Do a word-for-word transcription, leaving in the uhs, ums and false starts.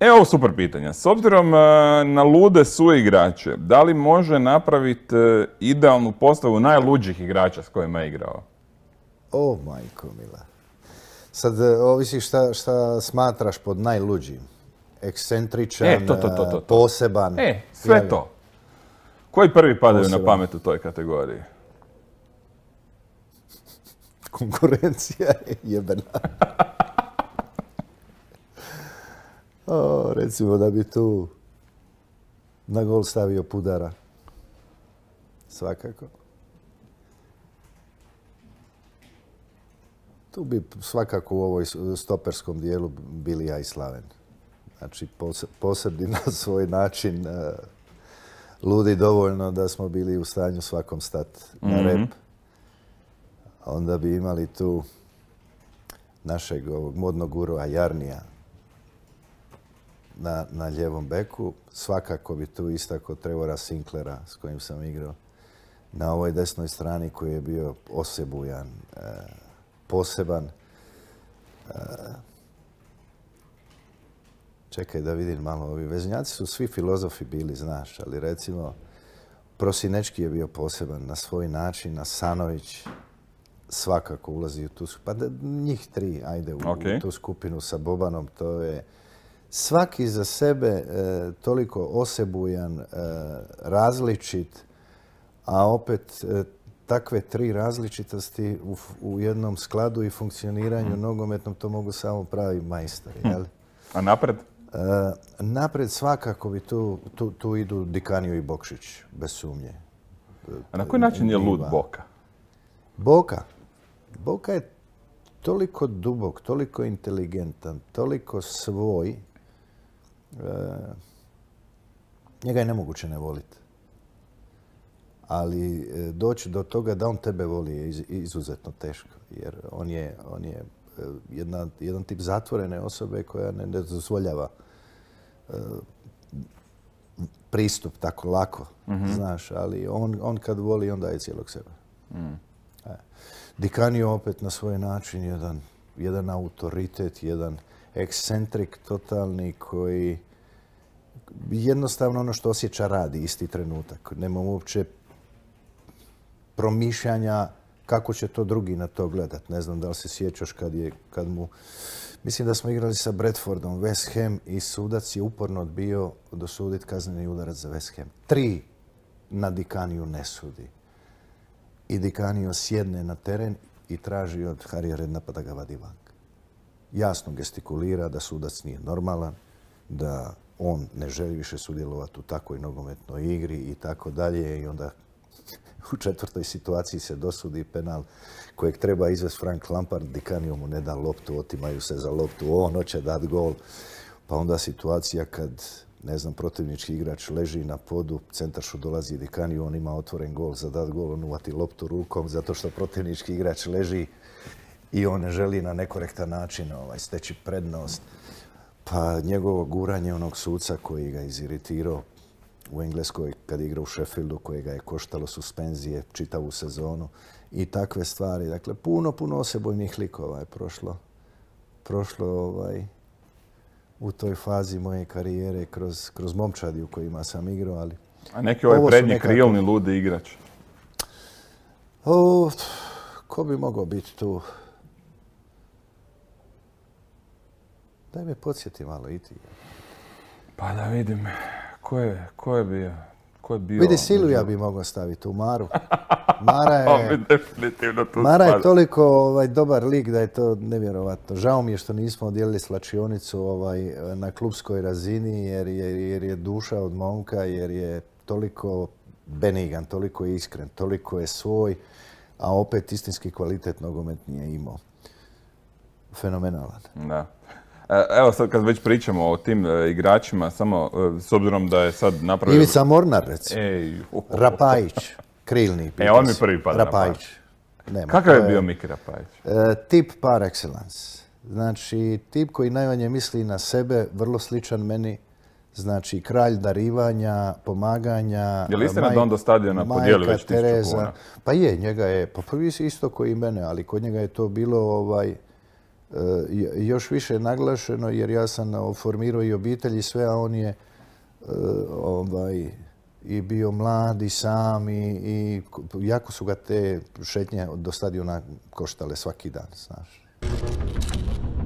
Evo ovo super pitanja. S obzirom na lude suigrače, da li može napraviti idealnu postavu najluđih igrača s kojima je igrao? O, majko mila. Sad, ovisi šta, šta smatraš pod najluđim. Ekscentričan, e, to, to, to, to, to. poseban. E, sve javi. To. Koji prvi padaju poseban. Na pamet u toj kategoriji? Konkurencija je jebena. O, recimo da bi tu na gol stavio Pudara. Svakako. Tu bi svakako u ovoj stoperskom dijelu bili ja i Slaven. Znači, posebni na svoj način, uh, ludi dovoljno da smo bili u stanju svakom stati na rep. Mm-hmm. Onda bi imali tu našeg ovog modnog gurua Jarnija na, na ljevom beku. Svakako bi tu istako Trevora Sinklera s kojim sam igrao. Na ovoj desnoj strani koji je bio osebujan, uh, poseban. Uh, čekaj da vidim malo, ovi veznjaci su svi filozofi bili, znaš, ali recimo Prosinečki je bio poseban na svoj način, a Sanović svakako ulazi u tu skupinu. Pa da, njih tri, ajde, u, okay. u tu skupinu sa Bobanom, to je svaki za sebe e, toliko osebujan, e, različit, a opet e, takve tri različitosti u, u jednom skladu i funkcioniranju mm. nogometnom, to mogu samo pravi majstori. Mm. Jel? A napred? E, napred svakako bi tu, tu, tu idu Dikanio i Bokšić, bez sumnje. A na koji način je lud Boka? Boka? Boka je toliko dubok, toliko inteligentan, toliko svoj. E, njega je nemoguće ne voliti. Ali doći do toga da on tebe voli je izuzetno teško. Jer on je, on je jedna, jedan tip zatvorene osobe koja ne, ne dozvoljava uh, pristup tako lako, mm-hmm. znaš. Ali on, on kad voli, on daje cijelog sebe. Mm. E. Dikanio opet na svoj način jedan, jedan autoritet, jedan ekscentrik totalni koji jednostavno ono što osjeća radi isti trenutak. Nema uopće promišljanja kako će to drugi na to gledat. Ne znam da li se sjećaš kad je, kad mu... Mislim da smo igrali sa Bradfordom, West Ham, i sudac je uporno odbio dosuditi kazneni udarac za West Ham. Tri na Dikaniju ne sudi. I Dikanio sjedne na teren i traži od Harija Rednapa da ga vadi van. Jasno gestikulira da sudac nije normalan, da on ne želi više sudjelovati u takvoj nogometnoj igri i tako dalje. I onda u četvrtoj situaciji se dosudi penal kojeg treba izvesti Frank Lampard. Dikanio mu ne da loptu, otimaju se za loptu, on hoće dati gol. Pa onda situacija kad, ne znam, protivnički igrač leži na podu, centaršu dolazi Dikanio, on ima otvoren gol za dat gol, on uvati loptu rukom zato što protivnički igrač leži i on ne želi na nekorektan način ovaj, steći prednost. Pa njegovo guranje onog suca koji ga iziritirao u Engleskoj kad je igrao u Sheffieldu, koje ga je koštalo suspenzije čitavu sezonu i takve stvari. Dakle, puno, puno osebojnih likova je prošlo, prošlo ovaj, u toj fazi moje karijere kroz, kroz momčadi u kojima sam igrao, ali... A neki ovaj prednji nekako... krilni ludi igrač? O, ko bi mogao biti tu? Daj me podsjeti malo i ti. Pa da vidim. Ko je, ko je bio? Ko je bio? Vidi, Silvija bi mogao staviti u Maru. Mara je, On bi definitivno tu Mara je toliko ovaj, dobar lik da je to nevjerovatno. Žao mi je što nismo odijelili slačionicu ovaj, na klubskoj razini jer je, jer je duša od momka, jer je toliko benigan, toliko iskren, toliko je svoj, a opet istinski kvalitet nogomet nije imao. Fenomenalan. Da. Evo sad kad već pričamo o tim e, igračima, samo e, s obzirom da je sad napravio... Ivica Mornar, recimo. Ej, oh, oh. Rapajić, krilni. E, on mi prvi pada Rapajić. Nema, Kakav je bio Miki Rapajić? E, tip par excellence. Znači, tip koji najmanje misli na sebe, vrlo sličan meni. Znači, kralj darivanja, pomaganja... Je li istina da on do stadiona podijeli već tisuću kuna? Pa je, njega je, pa prvi si isto koji i mene, ali kod njega je to bilo ovaj... još više naglašeno jer ja sam formirao i obitelj i sve, a on je ovaj, i bio mlad i sam i, i jako su ga te šetnje do stadiona koštale svaki dan, znaš.